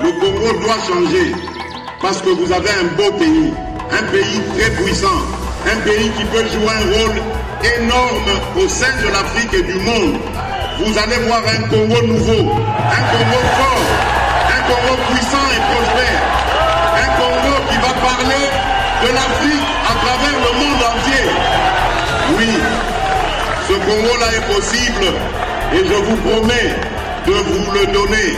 Le Congo doit changer parce que vous avez un beau pays, un pays très puissant, un pays qui peut jouer un rôle énorme au sein de l'Afrique et du monde. Vous allez voir un Congo nouveau, un Congo fort, un Congo puissant et prospère, un Congo qui va parler de l'Afrique à travers le monde entier. Oui, ce Congo-là est possible et je vous promets de vous le donner.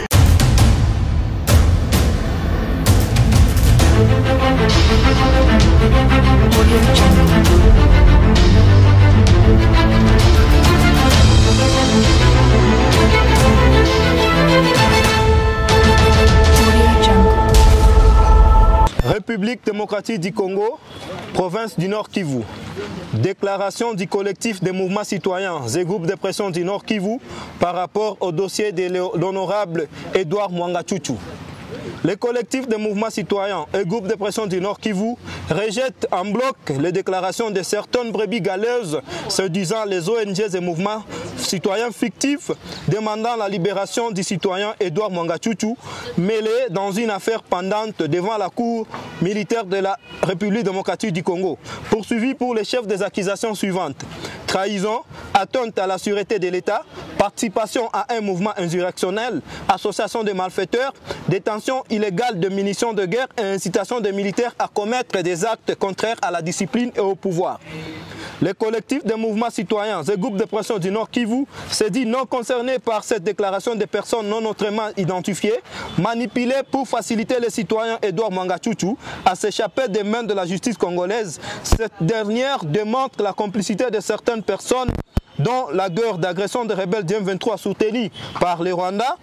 République démocratique du Congo, province du Nord Kivu. Déclaration du collectif des mouvements citoyens et groupes de pression du Nord Kivu par rapport au dossier de l'honorable Edouard Mwanga Tchouchou. Les collectifs de mouvements citoyens et groupes de pression du Nord Kivu rejettent en bloc les déclarations de certaines brebis galeuses se disant les ONG et mouvements citoyens fictifs demandant la libération du citoyen Edouard Mwanga Tchouchou mêlé dans une affaire pendante devant la cour militaire de la République démocratique du Congo. Poursuivi pour les chefs des accusations suivantes: trahison, atteinte à la sûreté de l'État, participation à un mouvement insurrectionnel, association de malfaiteurs, détention illégale de munitions de guerre et incitation des militaires à commettre des actes contraires à la discipline et au pouvoir. Les collectifs de mouvements citoyens et groupes de pression du Nord Kivu se disent non concernés par cette déclaration de personnes non autrement identifiées, manipulées pour faciliter les citoyens Edouard Mwanga Tchouchou à s'échapper des mains de la justice congolaise. Cette dernière démontre la complicité de certaines personnes dont la guerre d'agression des rebelles du M23 soutenue par le Rwanda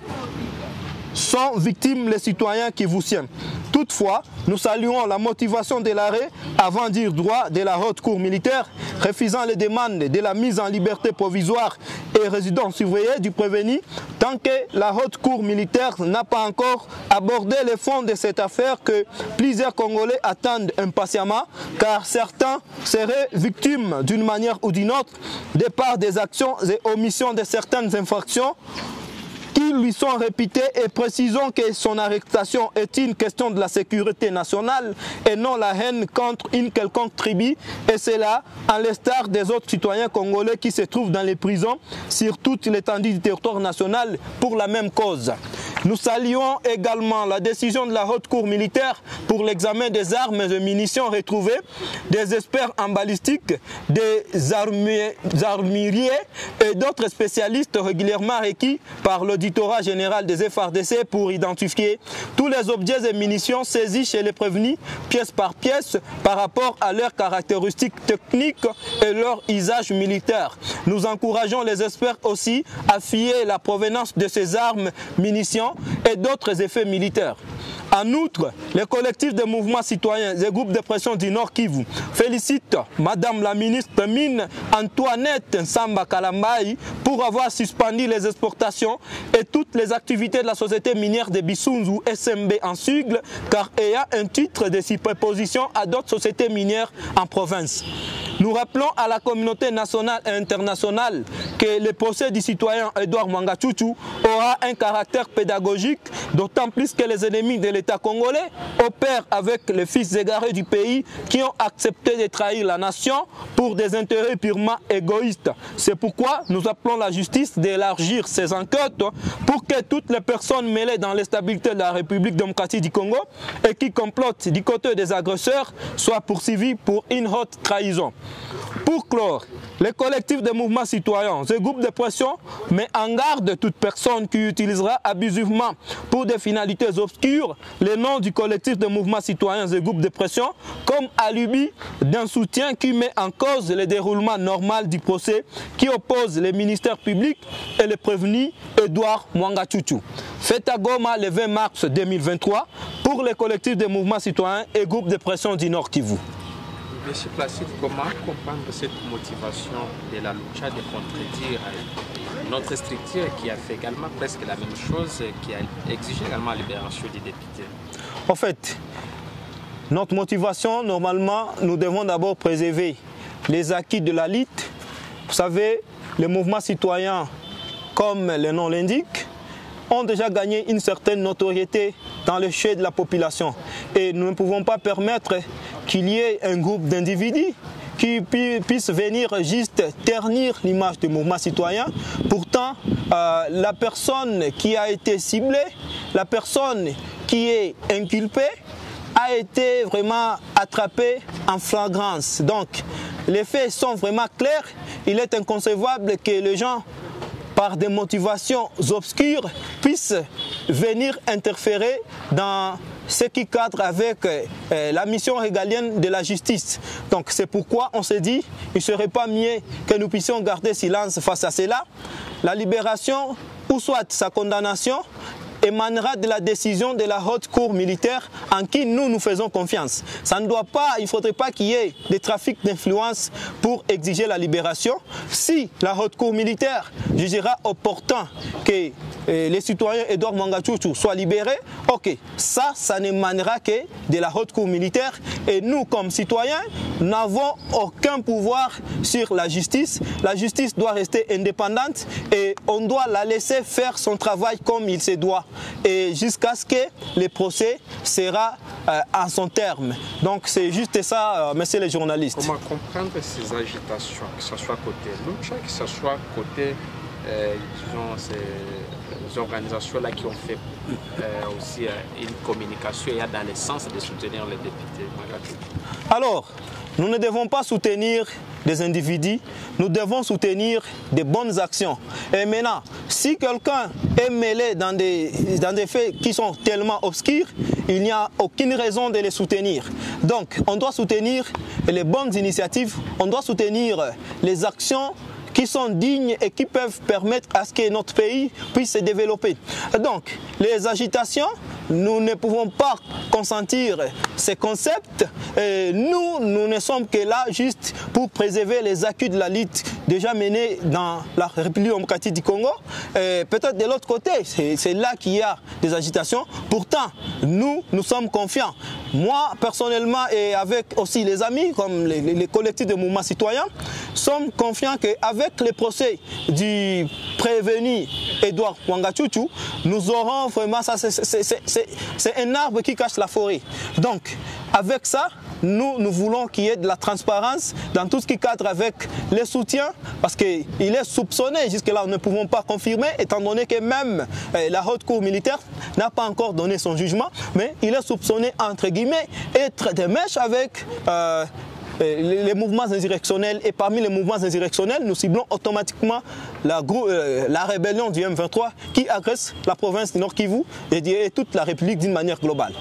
sont victimes les citoyens kivusiens. Toutefois, nous saluons la motivation de l'arrêt avant dire droit de la haute cour militaire, refusant les demandes de la mise en liberté provisoire et résidence surveillée du prévenu, tant que la haute cour militaire n'a pas encore abordé les fonds de cette affaire que plusieurs Congolais attendent impatiemment, car certains seraient victimes d'une manière ou d'une autre de par des actions et omissions de certaines infractions qui lui sont répétées, et précisons que son arrestation est une question de la sécurité nationale et non la haine contre une quelconque tribu, et c'est là, à l'instar des autres citoyens congolais qui se trouvent dans les prisons sur toute l'étendue du territoire national pour la même cause. Nous saluons également la décision de la haute cour militaire pour l'examen des armes et munitions retrouvées, des experts en balistique, des armuriers et d'autres spécialistes régulièrement requis par l'auditorat général des FARDC pour identifier tous les objets et munitions saisis chez les prévenus, pièce par pièce, par rapport à leurs caractéristiques techniques et leur usage militaire. Nous encourageons les experts aussi à fier la provenance de ces armes, munitions et d'autres effets militaires. En outre, les collectifs de mouvements citoyens et groupes de pression du Nord Kivu félicitent Madame la ministre Mine Antoinette Nsamba Kalambayi pour avoir suspendu les exportations et toutes les activités de la société minière de Bissounzou SMB en sigle, car ayant un titre de superposition à d'autres sociétés minières en province. Nous rappelons à la communauté nationale et internationale que le procès du citoyen Edouard Mwanga Tchouchou aura un caractère pédagogique, d'autant plus que les ennemis de l'État congolais opèrent avec les fils égarés du pays qui ont accepté de trahir la nation pour des intérêts purement égoïstes. C'est pourquoi nous appelons la justice d'élargir ses enquêtes pour que toutes les personnes mêlées dans l'instabilité de la République démocratique du Congo et qui complotent du côté des agresseurs soient poursuivis pour une haute trahison. Pour clore, les collectifs de mouvements citoyens et groupes de pression mettent en garde toute personne qui utilisera abusivement pour des finalités obscures le nom du collectif de mouvements citoyens et groupes de pression comme alibi d'un soutien qui met en cause le déroulement normal du procès qui oppose les ministères publics et le prévenu Edouard Mwanga Tchouchou. Fait à Goma le 20 mars 2023 pour les collectifs de mouvements citoyens et groupes de pression du Nord Kivu. Monsieur Placide, comment comprendre cette motivation de la Lucha de contredire notre structure qui a fait également presque la même chose, qui a exigé également la libération des députés? En fait, notre motivation, normalement, nous devons d'abord préserver les acquis de la lutte. Vous savez, les mouvements citoyens, comme le nom l'indique, ont déjà gagné une certaine notoriété dans le chai de la population. Et nous ne pouvons pas permettre qu'il y ait un groupe d'individus qui puissent venir juste ternir l'image du mouvement citoyen. Pourtant, la personne qui a été ciblée, la personne qui est inculpée, a été vraiment attrapée en flagrance. Donc, les faits sont vraiment clairs. Il est inconcevable que les gens, par des motivations obscures, puissent venir interférer dans ce qui cadre avec la mission régalienne de la justice. Donc c'est pourquoi on s'est dit qu'il ne serait pas mieux que nous puissions garder silence face à cela. La libération, ou soit sa condamnation, émanera de la décision de la haute cour militaire en qui nous faisons confiance. Ça ne doit pas, il ne faudrait pas qu'il y ait des trafics d'influence pour exiger la libération. Si la haute cour militaire jugera opportun que les citoyens Edouard Mwangachuchu soient libérés, ok, ça n'émanera que de la haute cour militaire et nous comme citoyens n'avons aucun pouvoir sur la justice. La justice doit rester indépendante et on doit la laisser faire son travail comme il se doit et jusqu'à ce que le procès sera à son terme. Donc c'est juste ça, messieurs les journalistes. Comment comprendre ces agitations, que ce soit côté Lucha, que ce soit côté disons, ces organisations-là qui ont fait aussi une communication dans le sens de soutenir les députés? Alors, nous ne devons pas soutenir des individus, nous devons soutenir des bonnes actions. Et maintenant, si quelqu'un est mêlé dans des faits qui sont tellement obscurs, il n'y a aucune raison de les soutenir. Donc, on doit soutenir les bonnes initiatives, on doit soutenir les actions qui sont dignes et qui peuvent permettre à ce que notre pays puisse se développer. Donc, les agitations, nous ne pouvons pas consentir ces concepts. Nous ne sommes que là juste pour préserver les acquis de la lutte déjà menée dans la République démocratique du Congo. Peut-être de l'autre côté, c'est là qu'il y a des agitations. Pourtant, nous sommes confiants. Moi, personnellement, et avec aussi les amis, comme les collectifs de mouvements citoyens, sommes confiants qu'avec le procès du prévenu Edouard Mwangachuchu, nous aurons vraiment ça, c'est un arbre qui cache la forêt. Donc, avec ça, nous voulons qu'il y ait de la transparence dans tout ce qui cadre avec les soutiens, parce qu'il est soupçonné, jusque-là nous ne pouvons pas confirmer, étant donné que même la haute cour militaire n'a pas encore donné son jugement, mais il est soupçonné, entre guillemets, être de mèche avec les mouvements insurrectionnels, et parmi les mouvements insurrectionnels, nous ciblons automatiquement la rébellion du M23 qui agresse la province du Nord Kivu et toute la République d'une manière globale.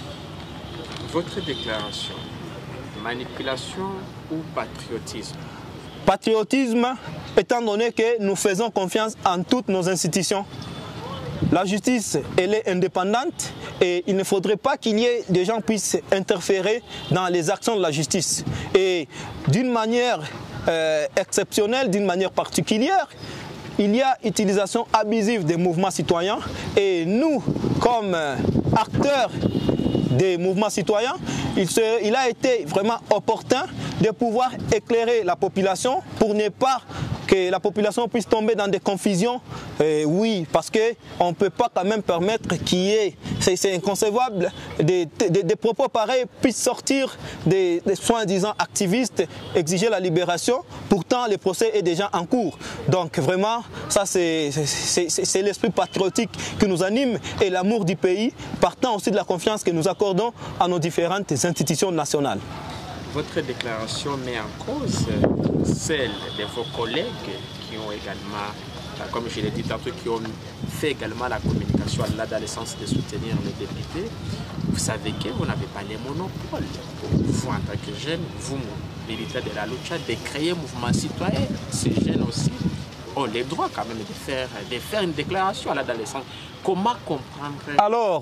Votre déclaration, manipulation ou patriotisme? Patriotisme, étant donné que nous faisons confiance en toutes nos institutions. La justice, elle est indépendante et il ne faudrait pas qu'il y ait des gens qui puissent interférer dans les actions de la justice. Et d'une manière exceptionnelle, d'une manière particulière, il y a utilisation abusive des mouvements citoyens et nous, comme acteurs des mouvements citoyens, il a été vraiment opportun de pouvoir éclairer la population pour ne pas que la population puisse tomber dans des confusions. Oui, parce qu'on ne peut pas quand même permettre qu'il y ait, c'est inconcevable, des propos pareils puissent sortir des soi-disant activistes, exiger la libération, pourtant le procès est déjà en cours. Donc vraiment, ça c'est l'esprit patriotique qui nous anime et l'amour du pays, partant aussi de la confiance que nous accordons à nos différentes institutions nationales. Votre déclaration met en cause celle de vos collègues qui ont également, comme je l'ai dit tantôt, qui ont fait également la communication là dans le sens de soutenir les députés. Vous savez que vous n'avez pas les monopoles. Vous, en tant que jeunes, vous, militaires de la lucha, de créer un mouvement citoyen. Ces jeunes aussi ont les droits quand même de faire une déclaration là dans le sens. Comment comprendre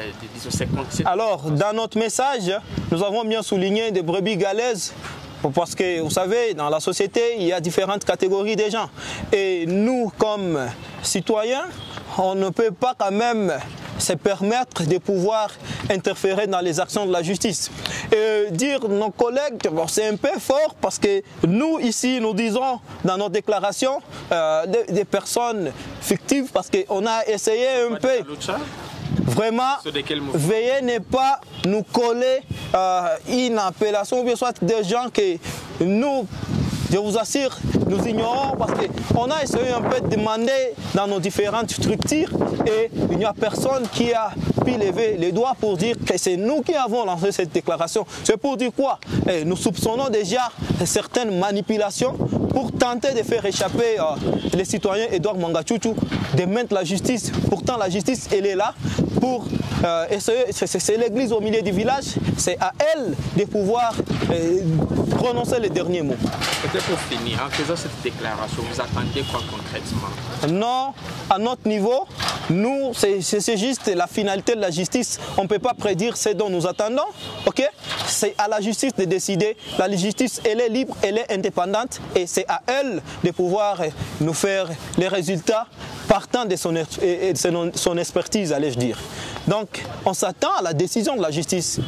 alors, dans notre message, nous avons bien souligné des brebis galaises. Parce que vous savez, dans la société, il y a différentes catégories de gens. Et nous, comme citoyens, on ne peut pas quand même c'est permettre de pouvoir interférer dans les actions de la justice. Et dire nos collègues, bon, c'est un peu fort parce que nous, ici, nous disons dans nos déclarations des personnes fictives parce qu'on a essayé un peu... Vraiment, veillez ne pas nous coller une appellation ou bien soit des gens que nous, je vous assure, nous ignorons parce qu'on a essayé un peu de demander dans nos différentes structures et il n'y a personne qui a pu lever les doigts pour dire que c'est nous qui avons lancé cette déclaration. C'est pour dire quoi? Nous soupçonnons déjà certaines manipulations pour tenter de faire échapper les citoyens Edouard Mwangachuchu de mettre la justice. Pourtant, la justice, elle est là pour essayer, c'est l'église au milieu du village, c'est à elle de pouvoir prononcer les derniers mots. Peut-être pour finir, en faisant cette déclaration, vous attendez quoi concrètement? Non, à notre niveau, nous, c'est juste la finalité de la justice. On ne peut pas prédire ce dont nous attendons. Okay? C'est à la justice de décider. La justice, elle est libre, elle est indépendante et c'est à elle de pouvoir nous faire les résultats partant de son expertise, allais-je dire. Donc, on s'attend à la décision de la justice.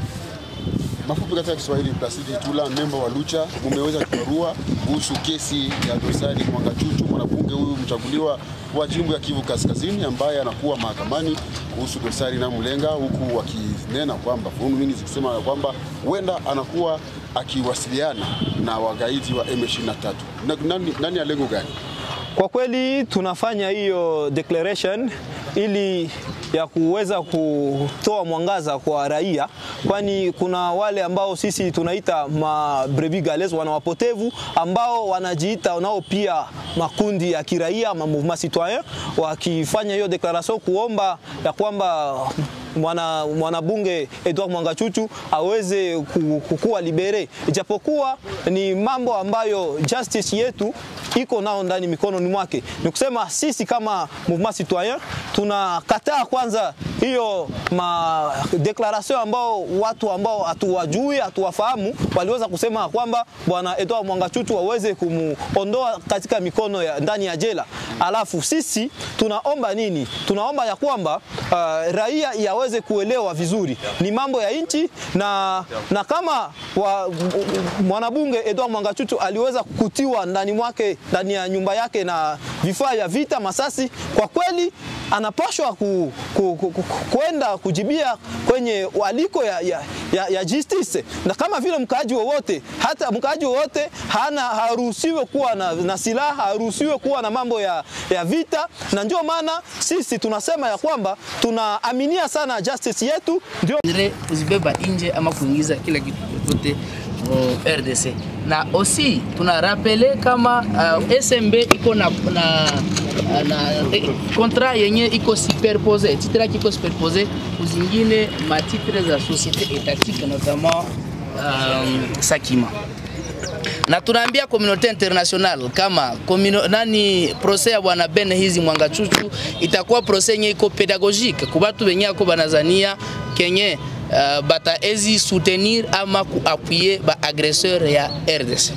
Mafupi katika Kiswahili Placide Tula, memba wa Lucha, mumeweza kubarua kuhusu kesi ya dosari Mwangachuchu, mwanabunge huyu mchaguliwa wa jimbo ya Kivu Kaskazini ambaye anakuwa mahakamani kuhusu dosari na mlenga, huku wakinena kwamba fununu mingi zikisema kwamba huenda anakuwa akiwasiliana na wagaidi wa M23. Nani ya lengo gani? Kwa kweli tunafanya hiyo declaration ili ya kuweza kutoa mwangaza kwa raia, kwani kuna wale ambao sisi tunaita mabrevi gales, wanawapotevu ambao wanajiita nao pia makundi ya kiraia, ma mouvement citoyen, wakifanya hiyo declaration kuomba ya kwamba mwanabunge Edouard Mwangachuchu aweze kukuwa libere, ijapokuwa ni mambo ambayo justice yetu iko nao ndani mikononi mwake. Ni kusema sisi kama mouvement citoyen tunakataa kwanza hiyo declaration ambao watu ambao hatuwajui, hatuwafahamu waliweza kusema kwamba bwana Edouard Mwangachuchu waweze kumuondoa katika mikono ya ndani ya jela. Alafu sisi tunaomba nini? Tunaomba ya kwamba raia yaweze kuelewa vizuri ni mambo ya nchi na kama mwanabunge Edouard Mwangachuchu aliweza kukutiwa ndani mwake, ndani ya nyumba yake na vifaa ya vita, masasi, kwa kweli anapaswa kwenda kujibia kwenye waliko ya justice. Na kama vile mkaaji wowote, hata mkaaji wowote haruhusiwe kuwa na silaha, haruhusiwe kuwa na mambo ya vita, na ndio maana sisi tunasema ya kwamba tunaaminia sana justice yetu, ndio kuzibeba nje ama kuingiza kila kitu chochote RDC. Na aussi tunarapele kama SMB iko na contrat yenye iko superposé, titre qui iko superposé kuzingine matitre za société étatique, notamment Sakima. Na tunaambia communauté internationale kama procès ya bwana Ben hizi Mwangachuchu itakuwa procès yenye iko pédagogique kwa watu wenye ako banazania kenye bata ezi soutenir ama kuappuyer ba agresseur ya RDC.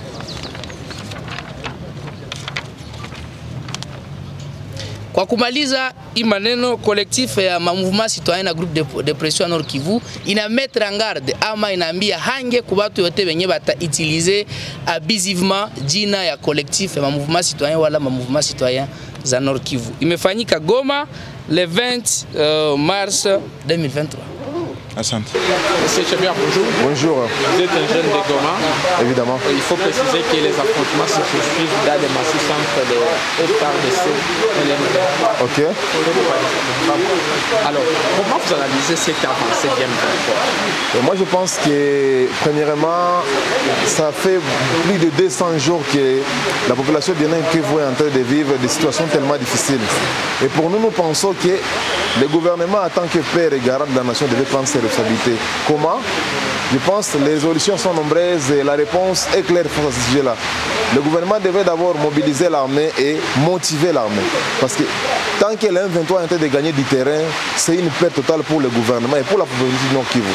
Kwa kumaliza hii maneno, collectif ya mouvement citoyen na groupe de pression Nord Kivu ina mettre en garde ama inaambia hange kwa watu yote wenye bata utiliser abusivement jina ya collectif ya mouvement citoyen wala mouvement citoyen za Nord Kivu. Imefanyika Goma le 20 mars 2023. Asante. Monsieur Chebia, bonjour. Bonjour. Vous êtes un jeune de Goma. Évidemment. Il faut préciser que les affrontements se poursuivent dans les massifs entre les FARDC et les M23. Ok. Alors, comment vous analysez cette avancée bien forte? Moi, je pense que, premièrement, ça fait plus de 200 jours que la population de Nord Kivu est en train de vivre des situations tellement difficiles. Et pour nous, nous pensons que le gouvernement, en tant que père et garant de la nation, devait prendre ses responsabilités. Comment? Je pense que les résolutions sont nombreuses et la réponse est claire face à ce sujet-là. Le gouvernement devrait d'abord mobiliser l'armée et motiver l'armée. Parce que tant que l'M23 est en train de gagner du terrain, c'est une perte totale pour le gouvernement et pour la population du Nord Kivu.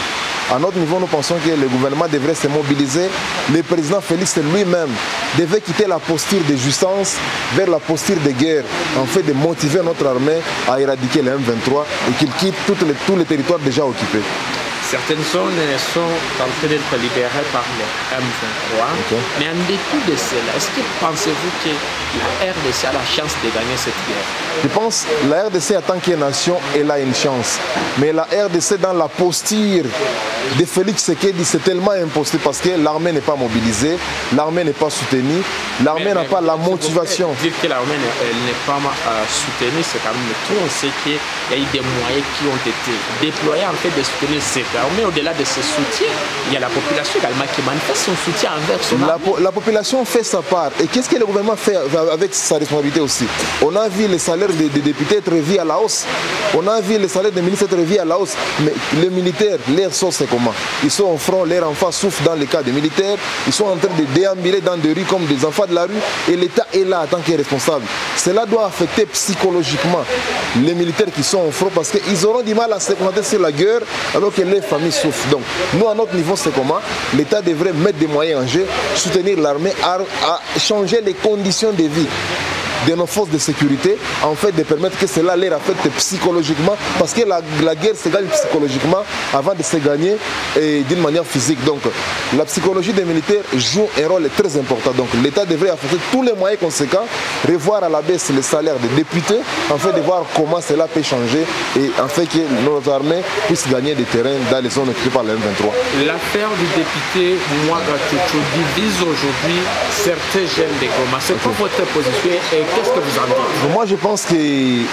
À notre niveau, nous pensons que le gouvernement devrait se mobiliser. Le président Félix lui-même devait quitter la posture de jouissance vers la posture de guerre, en fait de motiver notre armée à éradiquer le M23 et qu'il quitte tous les territoires déjà occupés. Certaines zones sont en train d'être libérées par le M23, mais en dépit de cela, est-ce que pensez-vous que la RDC a la chance de gagner cette guerre? Je pense que la RDC en tant que nation, elle a une chance. Mais la RDC dans la posture de Félix Tshisekedi, c'est tellement imposé parce que l'armée n'est pas mobilisée, l'armée n'est pas soutenue, l'armée n'a pas la motivation. Dire que l'armée n'est pas soutenue, c'est quand même trop. On sait qu'il y a eu des moyens qui ont été déployés en fait de soutenir cette armée. Au-delà de ce soutien, il y a la population également qui manifeste son soutien envers son armée. La population fait sa part. Et qu'est-ce que le gouvernement fait avec sa responsabilité aussi? On a vu les salaires des députés être revus à la hausse. On a vu les salaires des ministres être revus à la hausse. Mais les militaires, leur sort c'est comment? Ils sont au front, leurs enfants souffrent dans les cas des militaires. Ils sont en train de déambuler dans des rues comme des enfants de la rue. Et l'État est là en tant que responsable. Cela doit affecter psychologiquement les militaires qui sont au front parce qu'ils auront du mal à se concentrer sur la guerre alors que les familles souffrent. Donc, nous, à notre niveau, c'est comment? L'État devrait mettre des moyens en jeu, soutenir l'armée à changer les conditions de vie de nos forces de sécurité, en fait de permettre que cela les affecte psychologiquement, parce que la guerre se gagne psychologiquement avant de se gagner d'une manière physique. Donc la psychologie des militaires joue un rôle très important. Donc l'État devrait affecter tous les moyens conséquents, revoir à la baisse les salaires des députés, en fait de voir comment cela peut changer et en fait que nos armées puissent gagner des terrains dans les zones occupées par le M23. L'affaire du député Mouaga Tchouchou divise aujourd'hui certains jeunes de Goma. C'est quoi votre position et qu'est-ce que vous en dites? Moi, je pense que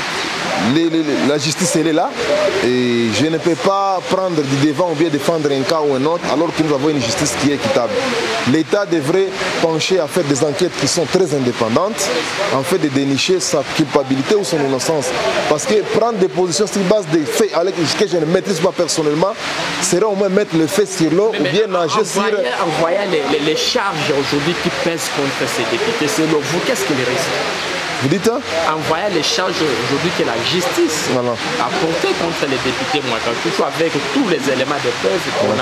la justice, elle est là. Et je ne peux pas prendre du devant ou bien défendre un cas ou un autre alors que nous avons une justice qui est équitable. L'État devrait pencher à faire des enquêtes qui sont très indépendantes, en fait de dénicher sa culpabilité ou son innocence. Parce que prendre des positions sur base des faits que je ne maîtrise pas personnellement, serait au moins mettre le fait sur l'eau ou bien nager sur... En voyant les charges aujourd'hui qui pèsent contre ces députés, selon vous, qu'est-ce qu'il risque? Vous dites hein? En voyant les charges aujourd'hui que la justice a portées contre les députés Mouaga Tchouchou avec tous les éléments de preuve qu'on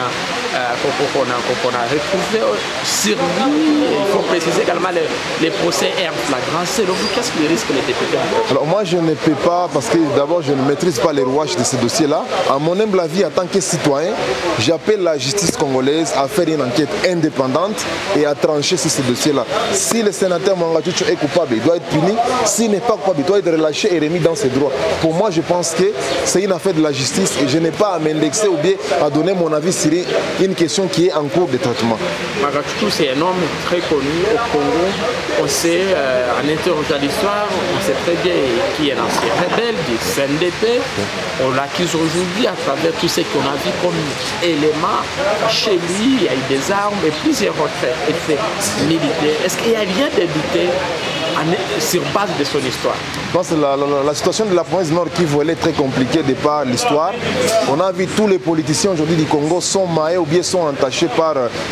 a retrouvés sur lui. Il faut préciser également les procès en flagrance. Selon vous, qu'est-ce qu'il risque les députés? Alors moi je ne peux pas parce que d'abord je ne maîtrise pas les rouages de ce dossier-là. À mon humble avis, en tant que citoyen, j'appelle la justice congolaise à faire une enquête indépendante et à trancher sur ce dossier-là. Si le sénateur Mouaga Tchouchou est coupable, il doit être puni. S'il n'est pas coupable, il doit être relâché et remis dans ses droits. Pour moi, je pense que c'est une affaire de la justice et je n'ai pas à m'indexer ou bien à donner mon avis sur une question qui est en cours de traitement. Mouaga Tchouchou, c'est un homme très connu au Congo. On sait, en interrogeant l'histoire, on sait très bien qui est l'ancien rebelle du CNDP. On l'accuse aujourd'hui à travers tout ce qu'on a vu comme éléments. Chez lui, il y a eu des armes et plusieurs autres effets militaires. Est-ce qu'il y a rien de douter sur base de son histoire? Je pense que la situation de la province Nord Kivu elle est très compliquée de par l'histoire. On a vu tous les politiciens aujourd'hui du Congo sont maillés ou bien sont entachés par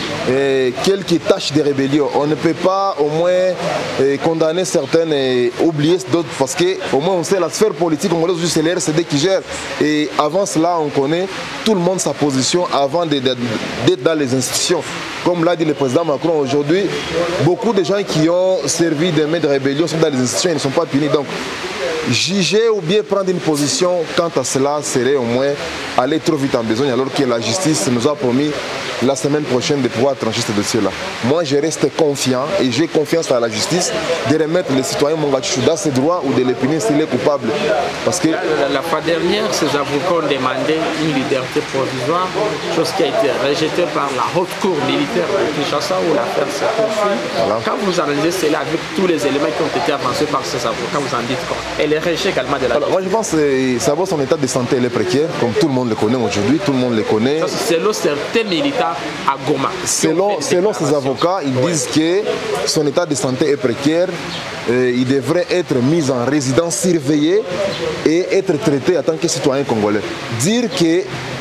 quelques tâches de rébellion. On ne peut pas au moins condamner certaines et oublier d'autres parce qu'au moins on sait la sphère politique congolaise, c'est le RCD qui gère. Et avant cela, on connaît tout le monde sa position avant d'être dans les institutions. Comme l'a dit le président Macron aujourd'hui, beaucoup de gens qui ont servi de maîtres de rébellion sont dans les institutions, ils ne sont pas punis. Donc, juger ou bien prendre une position quant à cela serait au moins aller trop vite en besogne alors que la justice nous a promis la semaine prochaine de pouvoir trancher ce dossier-là. Moi, je reste confiant et j'ai confiance à la justice de remettre les citoyens Mouaga Tchouchou dans ses droits ou de les punir s'il est coupable. Parce que la fois dernière, ces avocats ont demandé une liberté provisoire, chose qui a été rejetée par la haute cour militaire de Kinshasa où l'affaire s'est poursuivie. Voilà. Quand vous analysez cela avec tous les éléments qui ont été avancés par ces avocats, vous en dites quoi? Et les rejets également de la justice. Moi, je pense que savoir son état de santé elle est précaire, comme tout le monde le connaît aujourd'hui, tout le monde le connaît. Selon certains militaires à Goma. Selon ces avocats, ils disent que son état de santé est précaire, il devrait être mis en résidence surveillée et être traité en tant que citoyen congolais. Dire que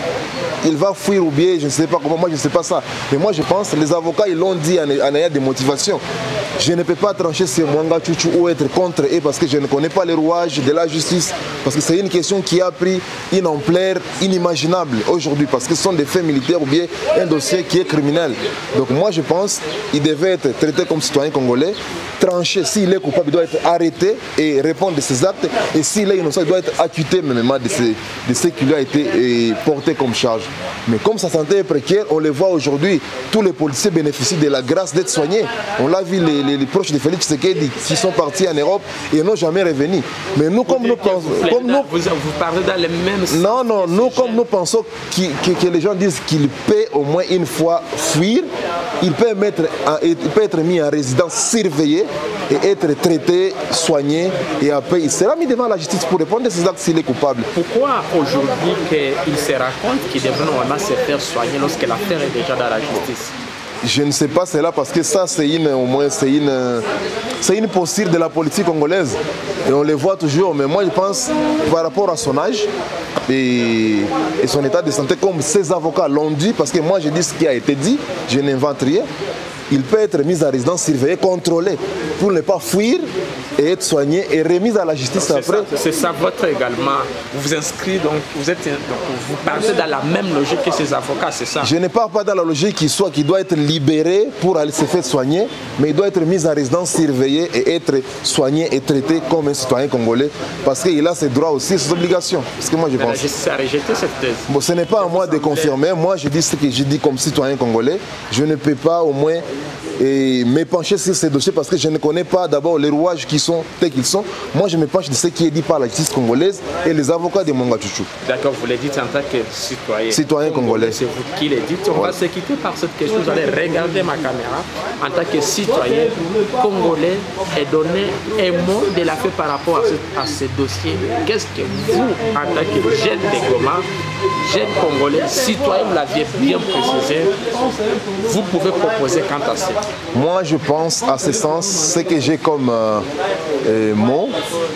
il va fuir ou bien, je ne sais pas comment, moi je ne sais pas ça. Mais moi je pense, les avocats ils l'ont dit en ayant des motivations. Je ne peux pas trancher ces Mwanga Tchouchou ou être contre eux parce que je ne connais pas les rouages de la justice, parce que c'est une question qui a pris une ampleur inimaginable aujourd'hui, parce que ce sont des faits militaires ou bien un dossier qui est criminel. Donc moi je pense qu'il devait être traité comme citoyen congolais, tranché. S'il est coupable, il doit être arrêté et répondre de ses actes, et s'il est innocent, il doit être acquitté même de ce qui lui a été porté comme charge. Mais comme sa santé est précaire, on le voit aujourd'hui, tous les policiers bénéficient de la grâce d'être soignés. On l'a vu, les proches de Félix Tshisekedi qui sont partis en Europe et n'ont jamais revenu. Mais nous, comme nous pensons... Vous parlez dans les mêmes... Non, non, nous, comme nous pensons que les gens disent qu'il peut au moins une fois fuir, il peut être mis en résidence surveillée et être traité, soigné, et après il sera mis devant la justice pour répondre de ses actes s'il est coupable. Pourquoi aujourd'hui qu'il se raconte qu'il devrait normalement se faire soigner lorsque l'affaire est déjà dans la justice? Je ne sais pas cela parce que ça c'est une posture de la politique congolaise et on les voit toujours, mais moi je pense par rapport à son âge et son état de santé, comme ses avocats l'ont dit, parce que moi je dis ce qui a été dit, je n'invente rien, il peut être mis en résidence surveillée, contrôlé pour ne pas fuir et être soigné et remis à la justice après. C'est ça votre également. Vous vous inscrivez donc, vous partez dans la même logique que ces avocats, c'est ça? Je ne pars pas dans la logique qu'il doit être libéré pour aller se faire soigner, mais il doit être mis en résidence surveillée et être soigné et traité comme un citoyen congolais parce qu'il a ses droits aussi et ses obligations. Parce que moi je pense. La justice a rejeté cette thèse. Bon, ce n'est pas à moi de confirmer. Moi je dis ce que je dis comme citoyen congolais. Je ne peux pas au moins me pencher sur ces dossiers parce que je ne connais pas d'abord les rouages qui sont tels qu'ils sont. Moi je me penche de ce qui est dit par la justice congolaise et les avocats de Mwanga Tchouchou. D'accord, vous le dites en tant que citoyen. Citoyen congolais. C'est vous qui le dites. On va se quitter par cette question. Vous allez regarder ma caméra en tant que citoyen congolais et donner un mot de la fait par rapport à ce dossier. Qu'est-ce que vous, en tant que jeune de Goma, jeune congolais, citoyen, vous l'aviez bien précisé, vous pouvez proposer quant à ça? Moi je pense à ce sens, ce que j'ai comme mot,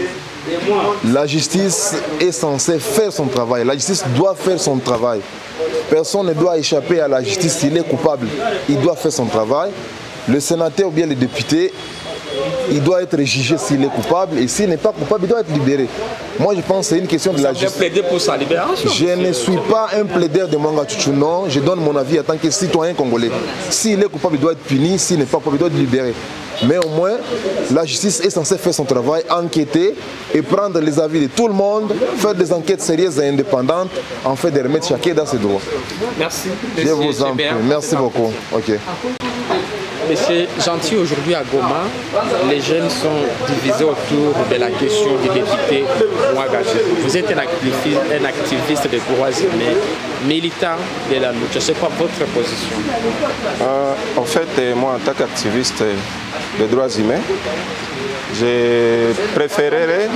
la justice est censée faire son travail, la justice doit faire son travail. Personne ne doit échapper à la justice s'il est coupable, il doit faire son travail. Le sénateur ou bien le député, il doit être jugé s'il est coupable et s'il n'est pas coupable, il doit être libéré. Moi je pense que c'est une question de la justice. Vous plaidez pour sa libération? Je ne suis pas un plaideur de Mwanga Tchouchou, non. Je donne mon avis en tant que citoyen congolais. S'il est coupable, il doit être puni. S'il n'est pas coupable, il doit être libéré. Mais au moins, la justice est censée faire son travail, enquêter et prendre les avis de tout le monde, faire des enquêtes sérieuses et indépendantes, en fait de remettre chacun dans ses droits. Merci. Je vous en prie. Merci beaucoup. Ok. Monsieur Gentil, aujourd'hui à Goma, les jeunes sont divisés autour de la question du député Mwanga Tchouchou. Vous êtes un activiste des droits humains, militant de la lutte. C'est quoi votre position? En fait, moi en tant qu'activiste des droits humains, je préférerais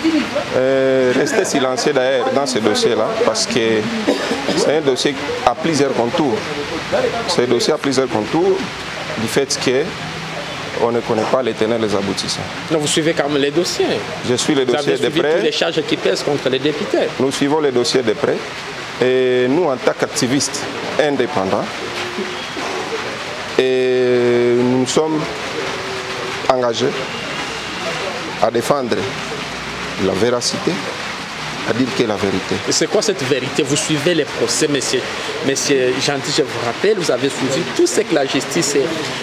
rester silencieux d'ailleurs dans ce dossier-là parce que c'est un dossier à plusieurs contours. C'est un dossier à plusieurs contours du fait qu'on ne connaît pas les tenants et les aboutissants. Donc vous suivez quand même les dossiers? Je suis les dossiers de près. Vous avez suivi toutes les charges qui pèsent contre les députés? Nous suivons les dossiers de près. Et nous, en tant qu'activistes indépendants, et nous sommes engagés à défendre la véracité, à dire que la vérité. Et c'est quoi cette vérité? Vous suivez les procès, monsieur Gentil, je vous rappelle, vous avez suivi tout ce que la justice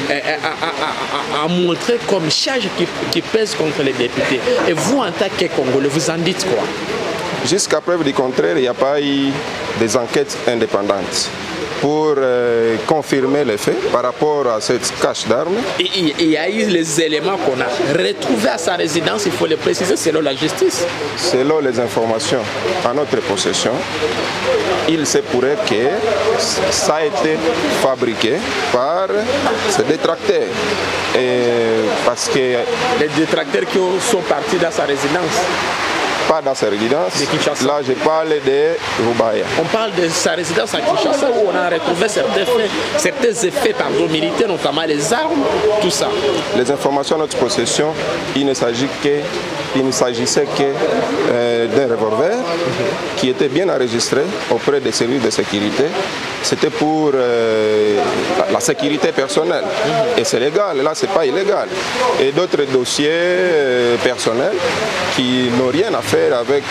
a montré comme charge qui pèse contre les députés. Et vous, en tant que Congolais, vous en dites quoi? Jusqu'à preuve du contraire, il n'y a pas eu des enquêtes indépendantes pour confirmer les faits par rapport à cette cache d'armes. Il y a eu les éléments qu'on a retrouvés à sa résidence, il faut les préciser, selon la justice. Selon les informations en notre possession, il se pourrait que ça a été fabriqué par ces détracteurs. Parce que les détracteurs qui sont partis dans sa résidence. Pas dans sa résidence. Là, je parle de Rubaya. On parle de sa résidence à Kinshasa où on a retrouvé certains effets militaires, notamment les armes, tout ça. Les informations à notre possession, il ne s'agit que il ne s'agissait que d'un revolver qui était bien enregistré auprès des services de sécurité. C'était pour la sécurité personnelle. Et c'est légal, là c'est pas illégal. Et d'autres dossiers personnels qui n'ont rien à faire avec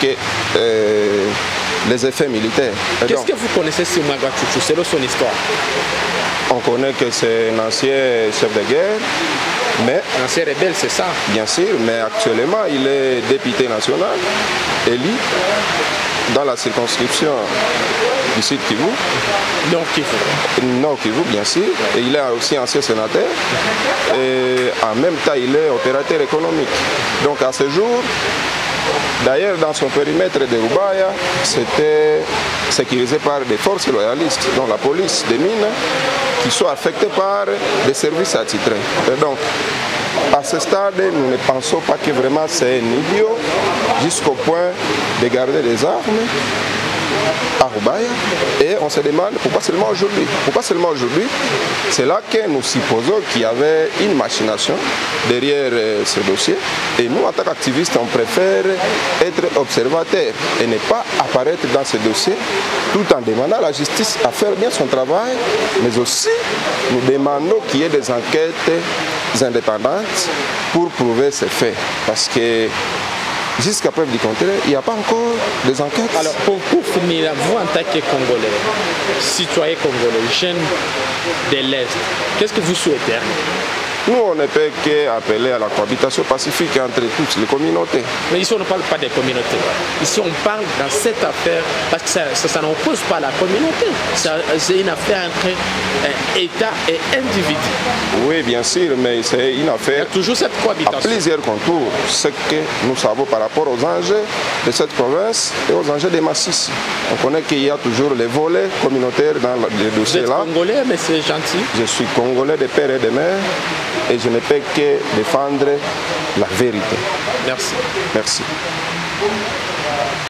les effets militaires. Qu'est-ce que vous connaissez sur Mangachouchou? C'est son histoire. On connaît que c'est un ancien chef de guerre, mais un ancien rebelle, c'est ça? Bien sûr, mais actuellement il est député national, élu dans la circonscription du Sud Kivu. Nord Kivu. Nord Kivu, bien sûr. Et il est aussi ancien sénateur. Et en même temps, il est opérateur économique. Donc à ce jour, d'ailleurs, dans son périmètre de Rubaya, c'était sécurisé par des forces loyalistes, dont la police des mines, qui sont affectées par des services attitrés. Et donc, à ce stade, nous ne pensons pas que vraiment c'est un idiot, jusqu'au point de garder des armes à Rubaya. Et on se demande pourquoi seulement aujourd'hui. Pourquoi seulement aujourd'hui? C'est là que nous supposons qu'il y avait une machination derrière ce dossier. Et nous, en tant qu'activistes, on préfère être observateurs et ne pas apparaître dans ce dossier, tout en demandant à la justice à faire bien son travail, mais aussi nous demandons qu'il y ait des enquêtes indépendantes pour prouver ces faits. Parce que jusqu'à preuve du contraire, il n'y a pas encore des enquêtes. Alors, pour finir, vous en tant que Congolais, citoyen congolais, jeune de l'Est, qu'est-ce que vous souhaitez? Nous, on ne peut qu'appeler à la cohabitation pacifique entre toutes les communautés. Mais ici, on ne parle pas des communautés. Ici, on parle dans cette affaire, parce que ça n'oppose pas la communauté. C'est une affaire entre État et individu. Oui, bien sûr, mais c'est une affaire. Il y a toujours cette cohabitation. À plusieurs contours. Ce que nous savons par rapport aux enjeux de cette province et aux enjeux des Massis. On connaît qu'il y a toujours les volets communautaires dans les dossiers là. Vous êtes Congolais, mais c'est gentil. Je suis Congolais de père et de mère. Et je ne peux que défendre la vérité. Merci. Merci.